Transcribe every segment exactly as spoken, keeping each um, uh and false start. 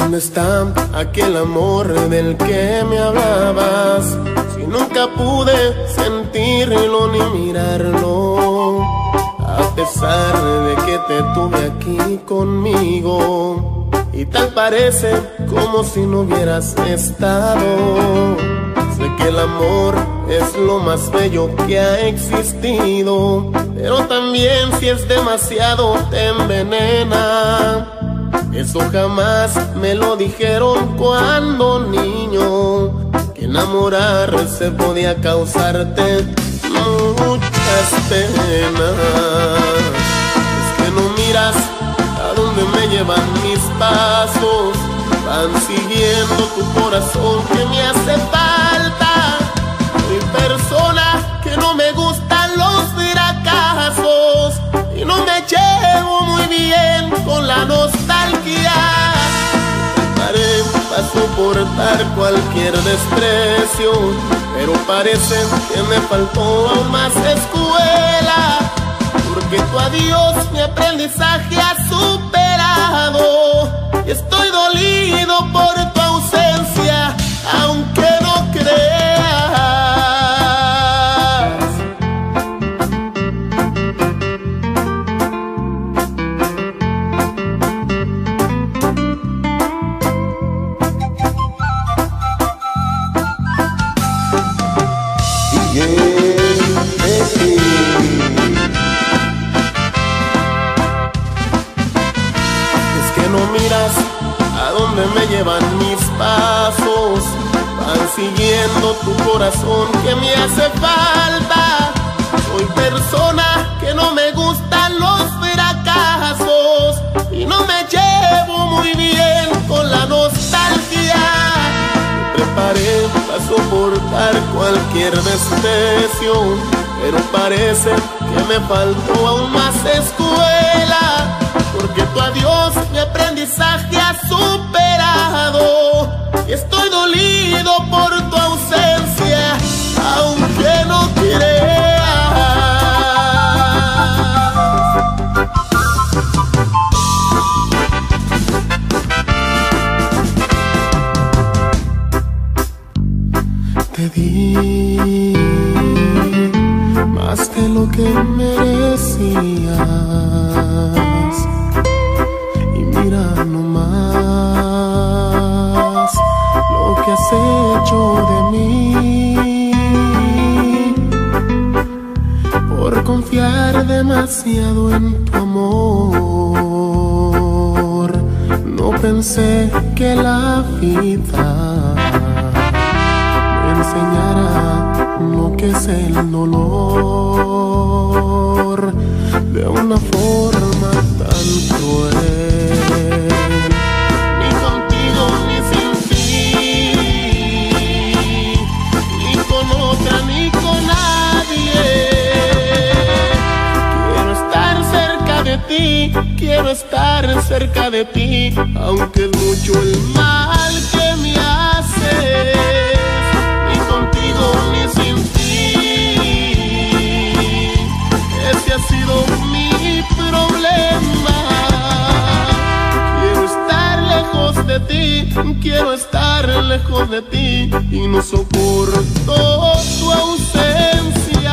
¿Dónde está aquel amor del que me hablabas? Si nunca pude sentirlo ni mirarlo, a pesar de que te tuve aquí conmigo, y tal parece como si no hubieras estado. Sé que el amor es lo más bello que ha existido, pero también si es demasiado te envenena. Eso jamás me lo dijeron cuando niño, que enamorarse podía causarte muchas penas. Es que no miras a dónde me llevan mis pasos, van siguiendo tu corazón que me hace falta. Soy persona que no me gustan los fracasos y no me llevo muy bien con la nostalgia. Preparé para soportar cualquier desprecio, pero parece que me faltó aún más escuela, porque tu adiós mi aprendizaje ha superado. Y estoy dolido por tu ausencia, aunque no creas. Es que no miras a dónde me llevan mis pasos, van siguiendo tu corazón que me hace falta. Soy persona que no me gustan los fracasos y no me llevo muy bien con la nostalgia. Me preparé para soportar cualquier desprecio, pero parece que me faltó aún más escuela, porque tu adiós mi aprendizaje ha superado. Y estoy dolido por tu ausencia, aunque no creas. Te di más de lo que merecías, y mira nomás lo que has hecho de mí. Por confiar demasiado en tu amor, no pensé que la vida me enseñara lo que es el dolor de una forma tan cruel. Ni contigo ni sin ti, ni con otra ni con nadie. Quiero estar cerca de ti, quiero estar cerca de ti, aunque es mucho el mal que me haces. Ni contigo ni sin ti, ese ha sido mi problema. Quiero estar lejos de ti, quiero estar lejos de ti, y no soporto tu ausencia.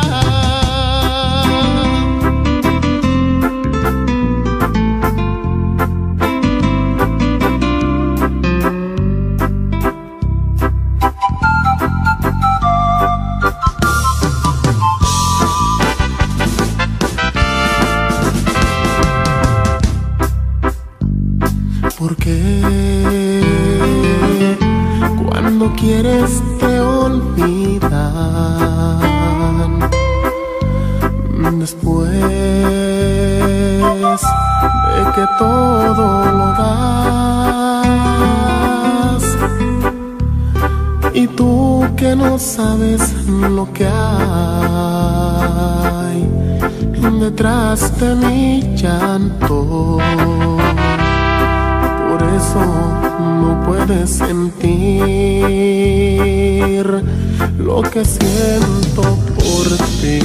Porque cuando quieres te olvidan, después de que todo lo das, y tú que no sabes lo que hay detrás de mi llanto. Por eso no puedes sentir lo que siento por ti.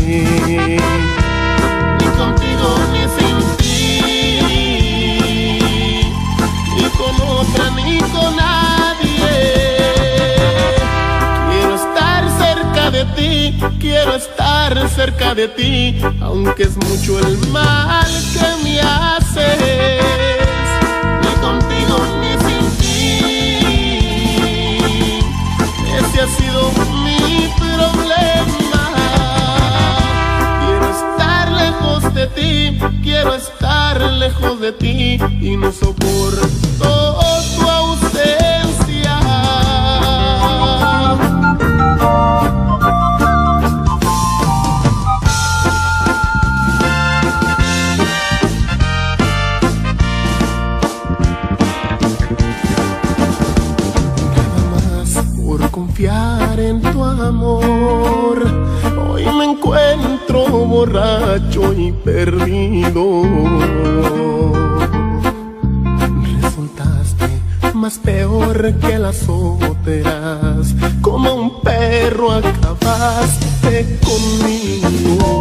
Ni contigo ni sin ti, ni con otra ni cerca de ti, aunque es mucho el mal que me haces, ni contigo ni sin ti. Ese ha sido mi problema. Quiero estar lejos de ti, quiero estar lejos de ti, y no soporto tu ausencia. Confiar en tu amor, hoy me encuentro borracho y perdido. Resultaste más peor que las otras, como un perro acabaste conmigo.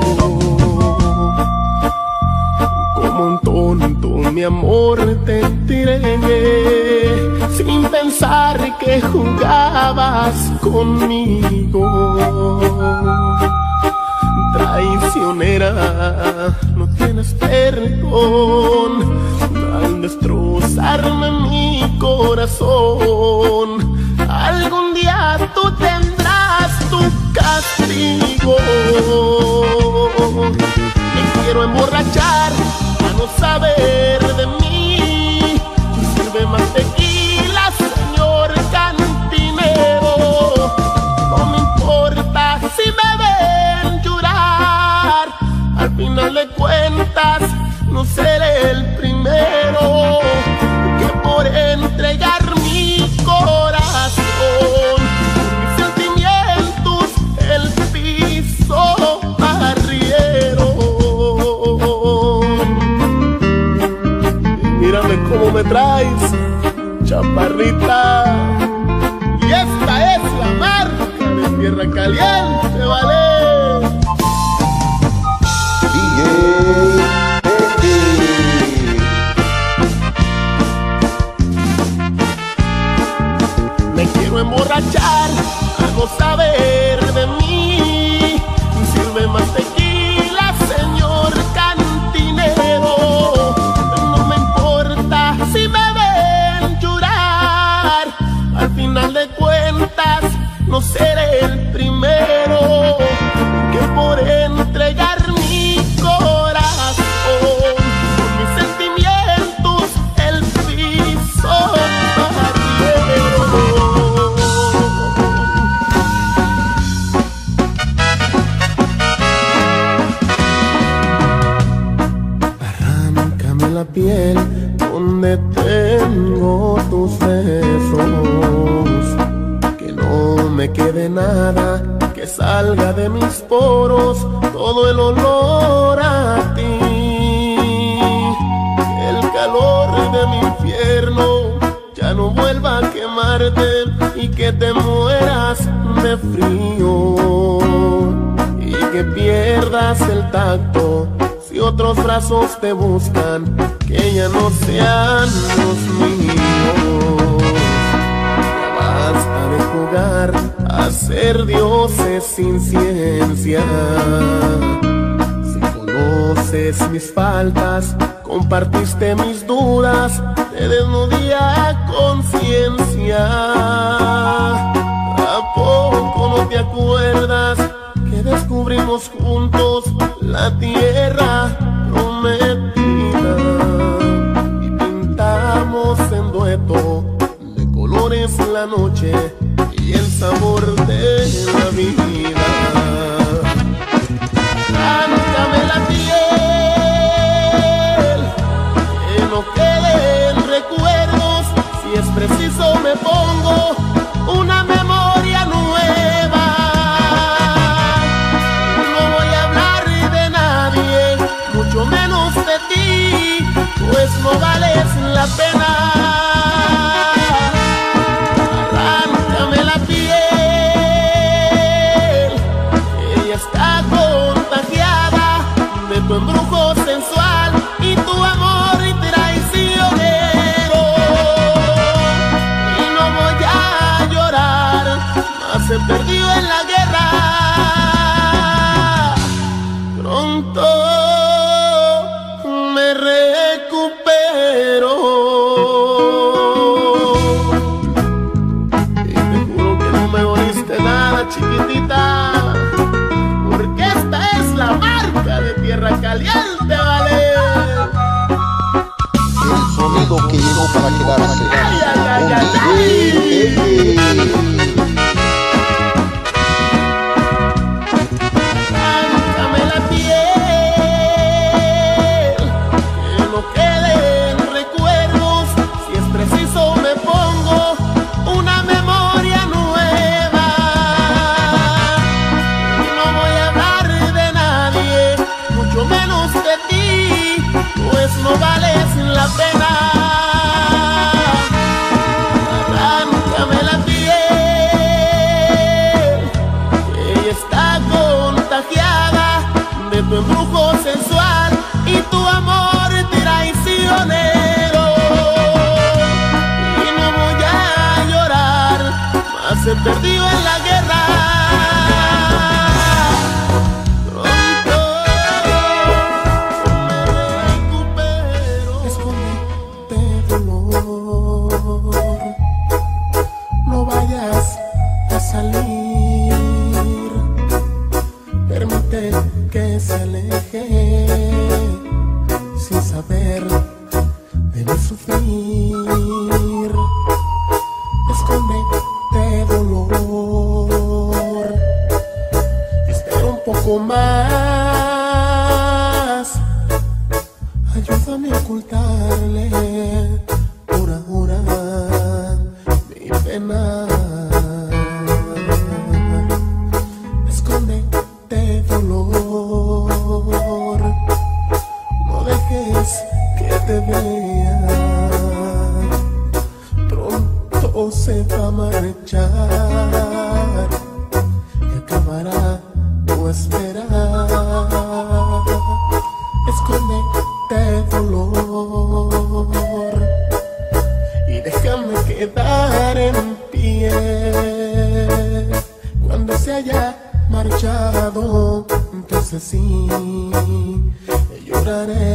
Como un tonto, mi amor, te entregué, sin pensar que jugabas conmigo. Traicionera, no tienes perdón al destrozarme mi corazón. Algún día tú tendrás tu castigo. Me quiero emborrachar a no saber de mí. Sirve más tequila, señor cantinero. No me importa si me ven llorar, al final de cuentas no seré el primero que por entregar mi corazón, mis sentimientos, el piso arriero. Mírame cómo me traes, chaparrita, y esta es la marca de Tierra Caliente, ¿vale? D J Pepe. Me quiero emborrachar a no saber de mí. Sirve más tequila, señor cantinero. No me importa si me ven llorar, al final de cuentas no seré el primero que por entregar mi corazón, mis sentimientos, el piso arriero. Arráncame la piel donde tengo tus besos, que no me quede nada, que salga de mis poros todo el olor a ti. Que el calor de mi infierno ya no vuelva a quemarte y que te mueras de frío, y que pierdas el tacto si otros brazos te buscan, que ya no sean los míos. Basta de jugar a ser dioses sin ciencia. Si conoces mis faltas, compartiste mis dudas, te desnudé a conciencia. ¿A poco no te acuerdas que descubrimos juntos la tierra prometida y pintamos en dueto de colores la noche y el sabor de la vida? Arráncame la piel, que no queden recuerdos, si es preciso me pongo una memoria nueva. No voy a hablar de nadie, mucho menos de ti, pues no vales la pena. Arráncame la piel, pronto me recupero. Y te juro que no me oíste nada, chiquitita, porque esta es la marca de Tierra Caliente, ¿vale? El sonido que llegó para quedarse. ¡Ay, ay, ay, ay, ay! Arráncame la piel, que no queden recuerdos. Si es preciso me pongo una memoria nueva. Y no voy a hablar de nadie, mucho menos de ti, pues no vales la pena. Arráncame la piel, que ella está contagiada de tu embrujo sensual y tu amor traicionero. Y no voy a llorar, más he perdido en la guerra. Pronto me recupero. Escóndete, dolor, no vayas a salir, permite que se aleje sin saber de mi sufrir. Escóndete, dolor, espera un poco más, ayúdame a ocultarle por ahora mi pena. Escóndete, dolor, no dejes que te vea, pronto se va a marchar y acabará tu espera. Escóndete, dolor, y déjame quedar en pie. Cuando se haya marchado, entonces sí lloraré.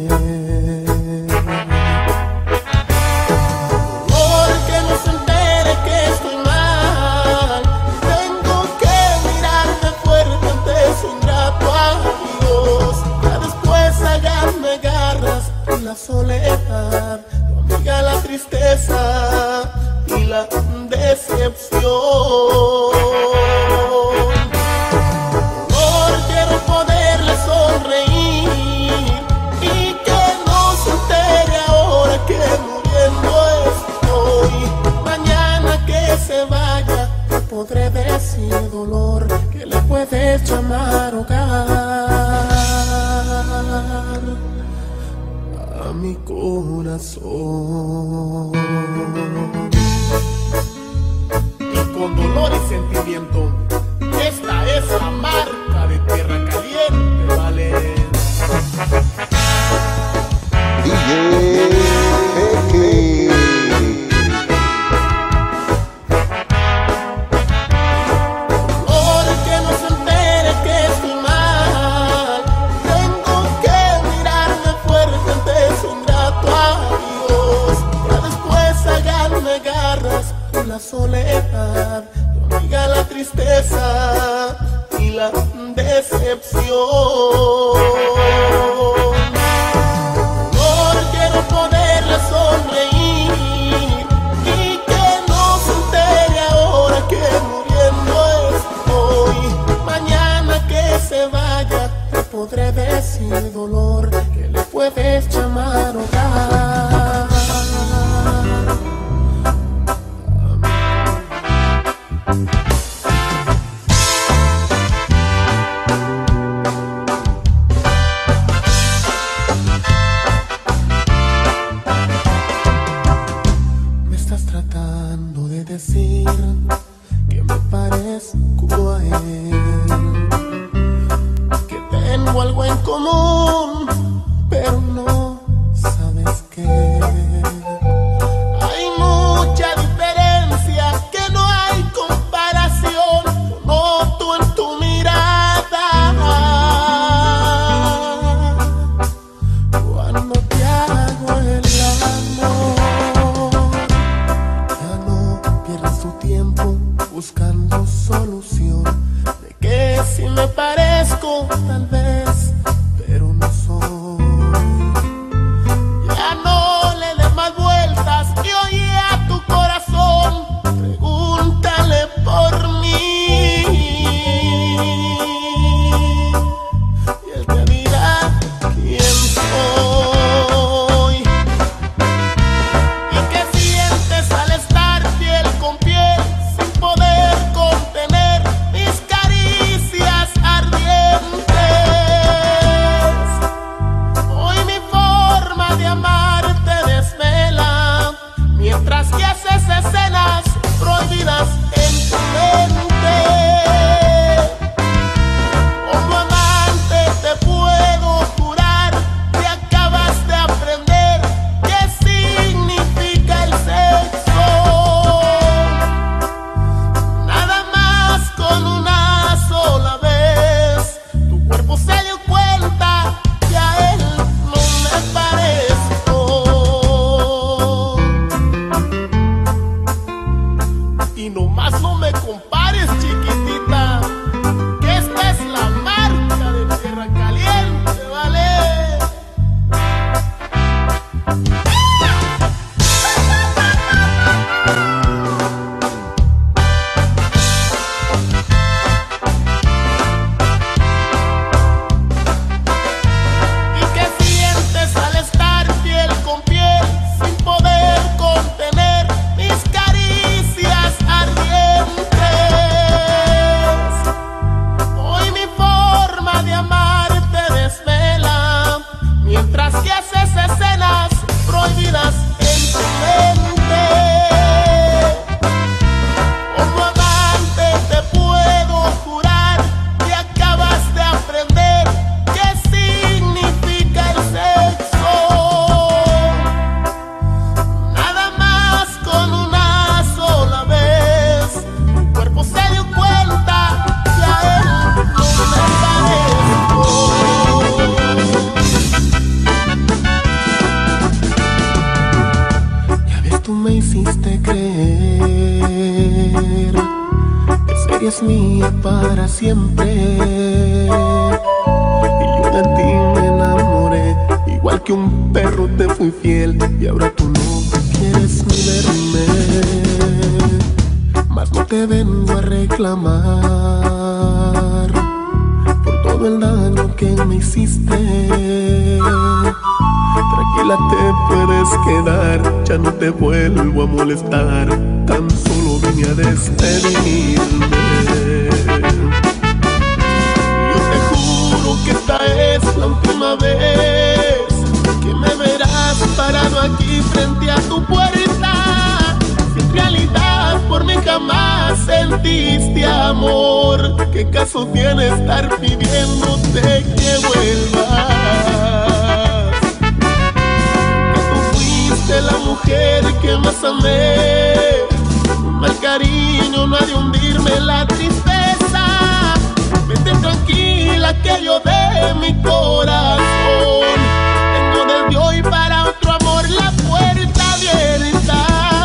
Porque no se entere que estoy mal, tengo que mirarme fuerte ante su ingrato adiós. Ya después háganme garras en la soledad, tu amiga la tristeza y la decepción. Amor, quiero poderle sonreír y que no se entere ahora que muriendo estoy. Mañana que se vaya te podré decir, dolor, que le puedes llamar hogar a mi corazón. Y con dolor y sentimiento, esta es la marca de Tierra Caliente, ¿vale? D J Peque. Porque no se entere que estoy mal, tengo que mirarme fuerte ante su ingrato adiós. Ya después háganme garras por la soledad, tu amiga la tristeza y la decepción. Amor, quiero poderle sonreír y que no se entere ahora que muriendo estoy. Mañana que se vaya te podré decir, dolor, que le puedes llamar hogar. Me estás tratando de decir que me parezco a él, que tengo algo en común, pero no sabes qué. Hay mucha diferencia, que no hay comparación. Lo noto en tu mirada. se vale. Eres mía para siempre, y yo de ti me enamoré. Igual que un perro te fui fiel, y ahora tú no quieres ni verme. Mas no te vengo a reclamar por todo el daño que me hiciste. Tranquila, te puedes quedar, ya no te vuelvo a molestar. Tan solo vine a despedirme. Yo te juro que esta es la última vez que me verás parado aquí frente a tu puerta. Si en realidad por mí jamás sentiste amor, ¿qué caso tiene estar pidiéndote que vuelvas? Que tú fuiste la mujer que más amé. Un mal cariño no ha de hundirme la tristeza. Vete tranquila que yo de mi corazón tengo desde hoy para otro amor la puerta abierta.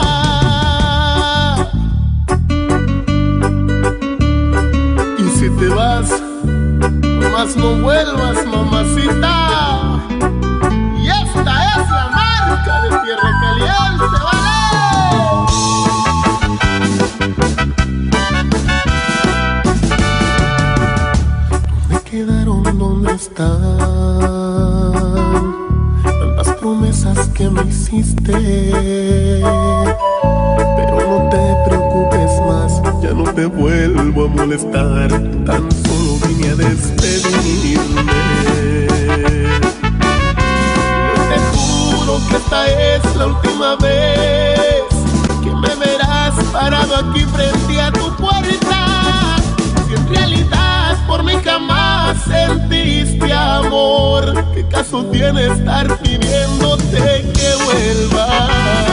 Y si te vas, más no vuelvas, mamacita. Y esta es la marca de Tierra Caliente, ¿vale? Quedaron donde están tantas promesas que me hiciste. Pero no te preocupes más, ya no te vuelvo a molestar. Tan solo vine a despedirme. Yo te juro que esta es la última vez que me verás parado aquí frente a tu puerta. Si en realidad por mí jamás sentiste amor, ¿qué caso tiene estar pidiéndote que vuelvas?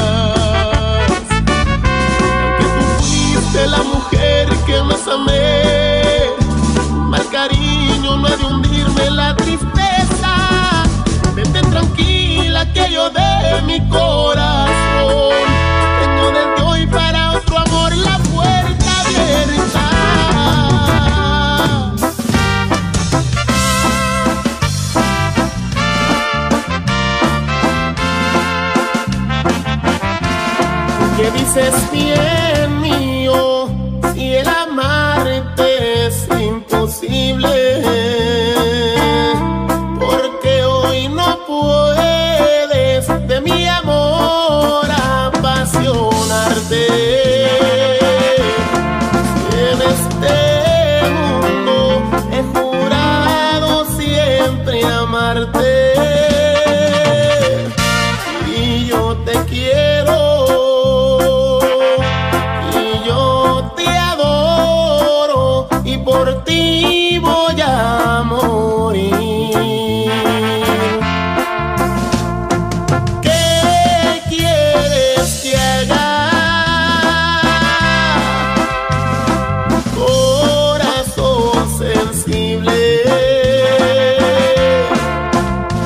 Aunque tú fuiste la mujer que más amé, mal cariño no ha de hundirme la tristeza. Vete tranquila que yo de mi corazón tengo desde hoy para otro amor la puerta abierta. ¿Qué dices bien mío si el amarte es imposible? Porque hoy no puedes de mi amor apasionarte. Si en este mundo he jurado siempre amarte, y yo te quiero. Por ti voy a morir. ¿Qué quieres que haga? Corazón sensible,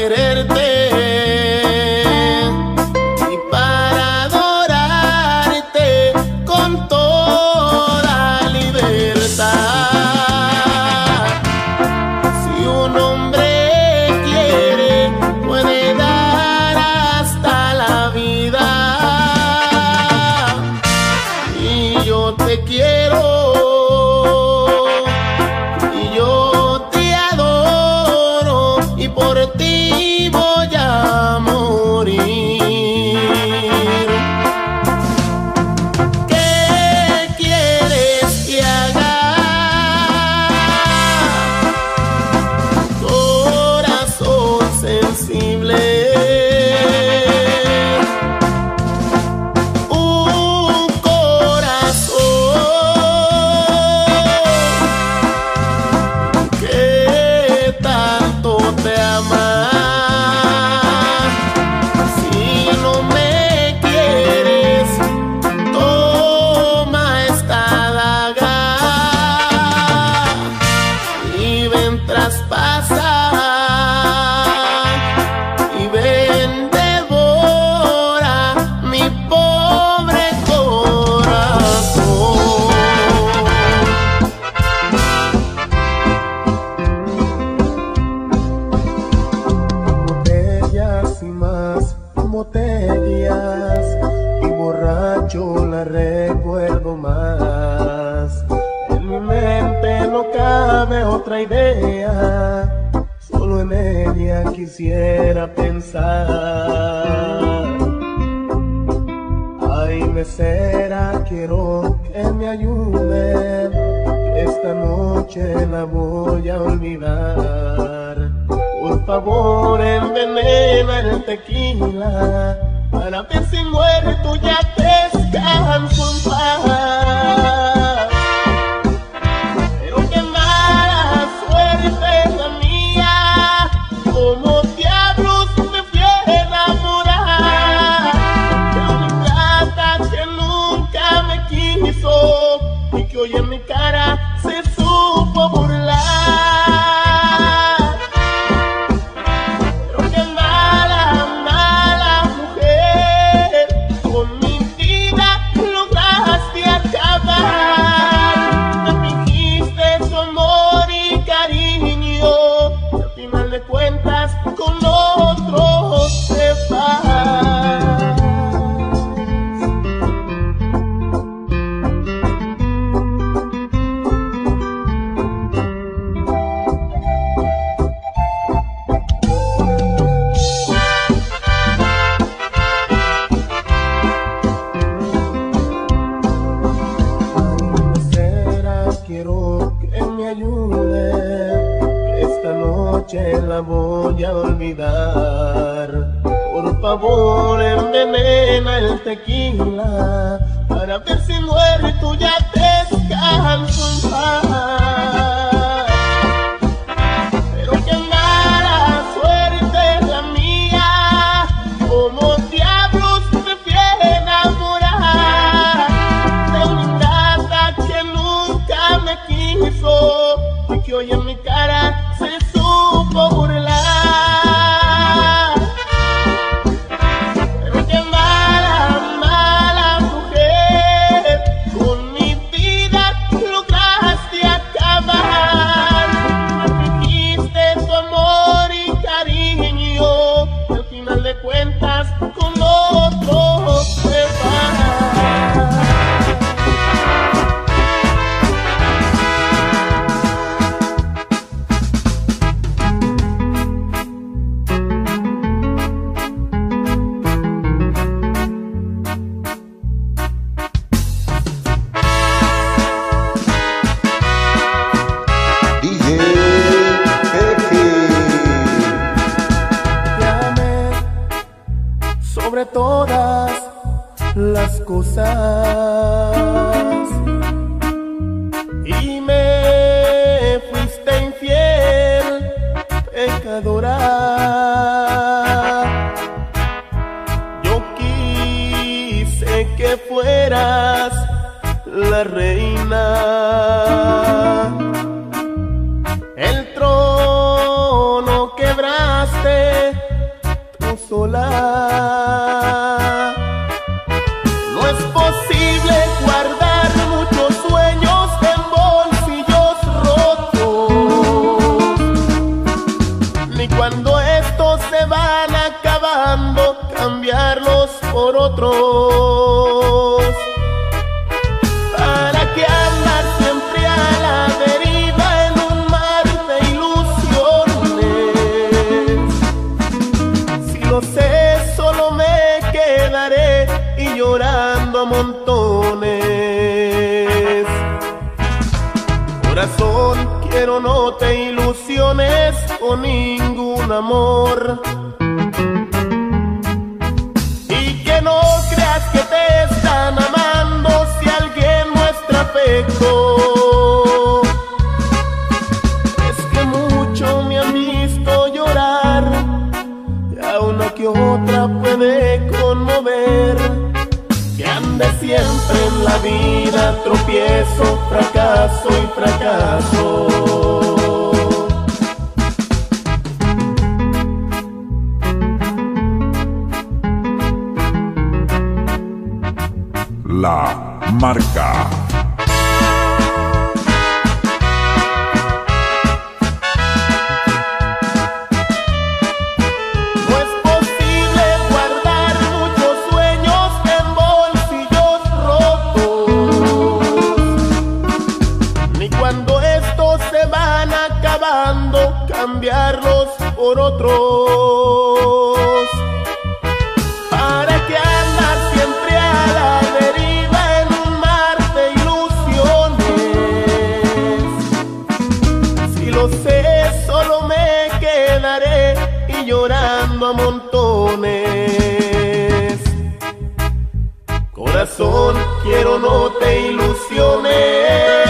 quererte y para adorarte con toda libertad. Si un hombre quiere, puede dar hasta la vida. Y yo te quiero, y yo te adoro, y por ti voy a morir. ¿Qué quieres que haga? Corazón sensible, un corazón que tanto te ama. Si no me quieres, toma esta daga y ven, traspasa, y ven, devora mi pobre corazón. Botellas y más botellas, y borracho la recuerdo más. En mi mente no cabe otra idea, solo en ella quisiera pensar. Ay, mesera, quiero que me ayude, que esta noche la voy a olvidar. Por favor, envenena el tequila, para ver si muerto ya descanso en paz. Pero qué mala suerte la mía, como diablos me fui a enamorar de una ingrata que nunca me quiso y que hoy en mi cara se supo burlar. Pero qué mala, mala mujer, con mi vida lograste acabar. Me fingiste tu amor y cariño, y al final de cuentas con otros te vas. Mesera, quiero que me ayude, que esta noche la voy a olvidar. Por favor, envenena el tequila, para ver si muerto ya descanso en paz. Pero qué mala suerte la mía, como diablos me fui a enamorar de una ingrata que nunca me quiso y que hoy en mi cara se supo burlar. Pero qué mala, mala mujer, con mi vida lograste acabar. Me fingiste tu amor y cariño, y al final de cuentas con otros te vas. D J Peque. Te amé sobre todas las cosas y me fuiste infiel, pecadora. Yo quise que fueras la reina, el trono quebraste sola. No es posible guardar muchos sueños en bolsillos rotos, ni cuando estos se van acabando cambiarlos por otros. ¿Para qué andar siempre a la deriva en un mar de ilusiones? Si lo sé, solo me quedaré y llorando a montones. Corazón, quiero no te ilusiones con ningún amor, y que no creas que te están amando si alguien muestra afecto. Es que mucho me han visto llorar y a una que otra puede conmover. Que ande siempre en la vida tropiezo, fracaso y fracaso. La Marca. No es posible guardar muchos sueños en bolsillos rotos, ni cuando estos se van acabando cambiarlos por otros. ¿Para qué andar siempre a la deriva en un mar de ilusiones? Si lo sé, solo me quedaré y llorando a montones. Corazón, quiero no te ilusiones.